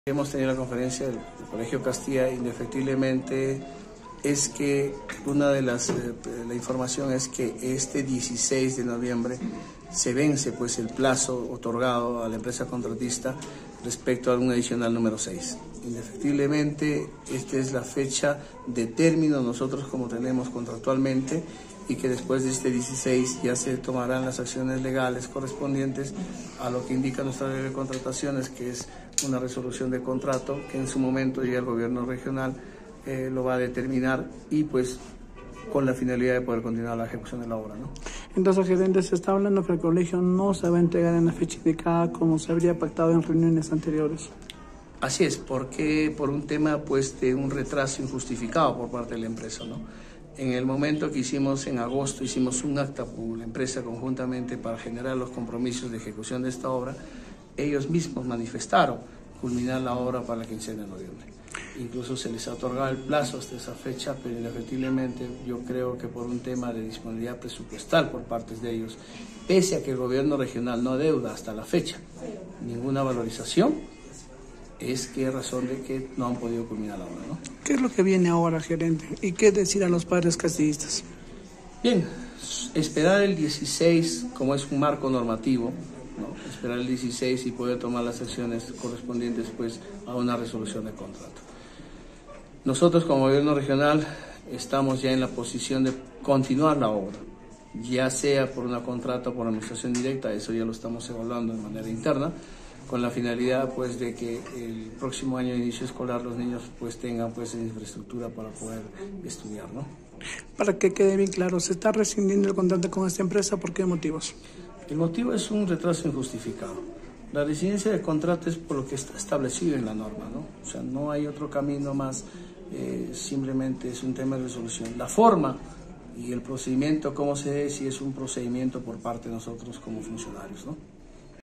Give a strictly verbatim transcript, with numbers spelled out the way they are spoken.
Hemos tenido la conferencia del, del Colegio Castilla, indefectiblemente es que una de las, eh, la información es que este dieciséis de noviembre se vence pues el plazo otorgado a la empresa contratista respecto a un adicional número seis. Indefectiblemente esta es la fecha de término nosotros como tenemos contractualmente y que después de este dieciséis ya se tomarán las acciones legales correspondientes a lo que indica nuestra ley de contrataciones, que es una resolución de contrato que en su momento ya el gobierno regional eh, lo va a determinar y pues con la finalidad de poder continuar la ejecución de la obra, ¿no? Entonces, gerente, se está hablando que el colegio no se va a entregar en la fecha indicada como se habría pactado en reuniones anteriores. Así es, porque por un tema pues de un retraso injustificado por parte de la empresa, ¿no? En el momento que hicimos en agosto, hicimos un acta con la empresa conjuntamente para generar los compromisos de ejecución de esta obra. Ellos mismos manifestaron culminar la obra para la quincena de noviembre. Incluso se les ha otorgado el plazo hasta esa fecha, pero indefectiblemente yo creo que por un tema de disponibilidad presupuestal por parte de ellos, pese a que el gobierno regional no adeuda hasta la fecha ninguna valorización, es que razón de que no han podido culminar la obra, ¿no? ¿Qué es lo que viene ahora, gerente? ¿Y qué decir a los padres castillistas? Bien, esperar el dieciséis, como es un marco normativo, ¿no? Esperar el dieciséis y poder tomar las acciones correspondientes pues, a una resolución de contrato. Nosotros como gobierno regional estamos ya en la posición de continuar la obra, ya sea por una contrata o por administración directa, eso ya lo estamos evaluando de manera interna, con la finalidad pues de que el próximo año de inicio escolar los niños pues tengan pues infraestructura para poder estudiar, ¿no? Para que quede bien claro, ¿se está rescindiendo el contrato con esta empresa? ¿Por qué motivos? El motivo es un retraso injustificado. La rescindencia de contrato es por lo que está establecido en la norma, ¿no? O sea, no hay otro camino más, eh, simplemente es un tema de resolución. La forma y el procedimiento, cómo se dé, si es un procedimiento por parte de nosotros como funcionarios, ¿no?